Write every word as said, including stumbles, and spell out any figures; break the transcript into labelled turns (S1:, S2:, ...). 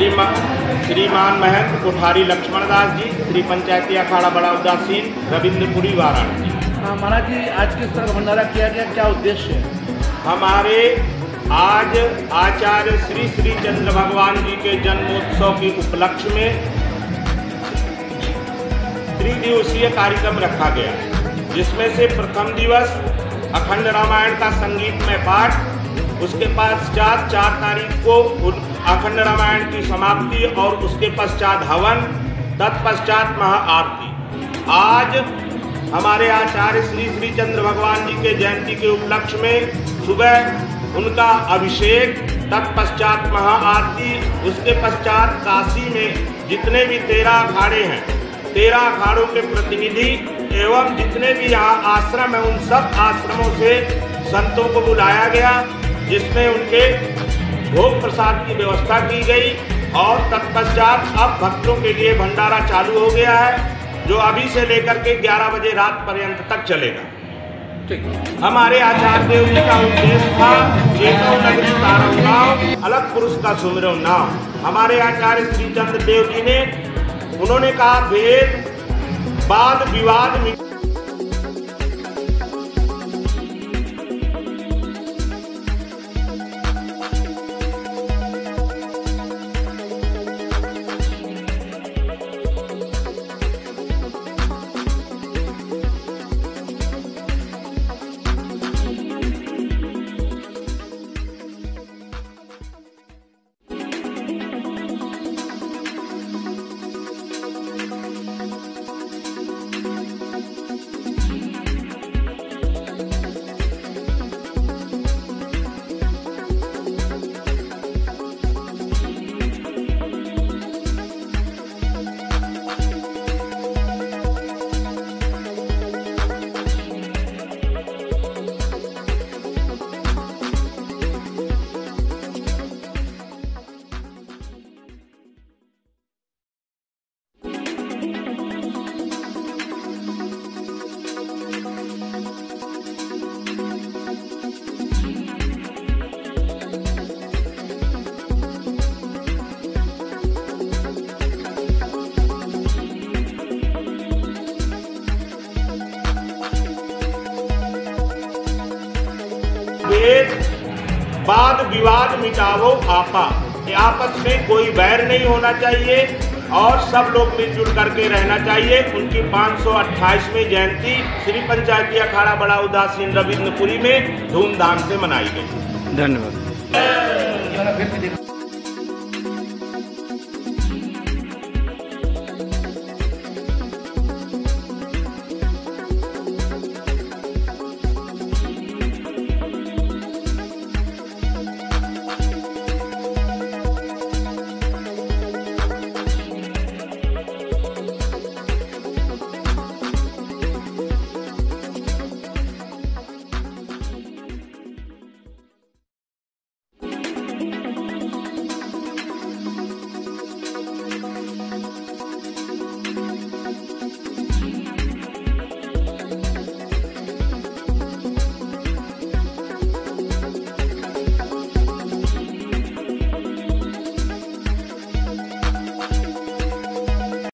S1: श्रीमान श्रीमान महंत कोठारी लक्ष्मण दास जी, श्री पंचायती अखाड़ा बड़ा उदासीन रविंद्रपुरी वाराणसी।
S2: महाराज जी, आज किस तरह का भंडारा किया गया, क्या उद्देश्य है?
S1: हमारे आज आचार्य श्री श्री चंद्र भगवान जी के जन्मोत्सव के उपलक्ष्य में त्रिदिवसीय कार्यक्रम रखा गया, जिसमें से प्रथम दिवस अखंड रामायण का संगीतमय पाठ, उसके पश्चात चार तारीख को अखंड रामायण की समाप्ति और उसके पश्चात हवन, तत्पश्चात महाआरती। आज हमारे आचार्य श्री श्री चंद्र भगवान जी के जयंती के उपलक्ष्य में सुबह उनका अभिषेक, तत्पश्चात महाआरती, उसके पश्चात काशी में जितने भी तेरह अखाड़े हैं, तेरह अखाड़ों के प्रतिनिधि एवं जितने भी यहाँ आश्रम हैं, उन सब आश्रमों से संतों को बुलाया गया, जिसमें उनके भोग प्रसाद की व्यवस्था की गई और तत्पश्चात अब भक्तों के लिए भंडारा चालू हो गया है, जो अभी से लेकर के ग्यारह बजे रात पर्यंत तक चलेगा। हमारे आचार्य देव जी का उद्देश्य था जेठो नगरी तारम गाँव, अलग पुरुष का सुमिरो नाम। हमारे आचार्य श्री चंद्र देव जी ने उन्होंने कहा भेद वाद विवाद में वाद विवाद मिटावो आपा, आपस में कोई वैर नहीं होना चाहिए और सब लोग मिलजुल करके रहना चाहिए। उनकी पाँच सौ अट्ठाईसवीं जयंती श्री पंचायती अखाड़ा बड़ा उदासीन रविंद्रपुरी में धूमधाम से मनाई गई।
S2: धन्यवाद।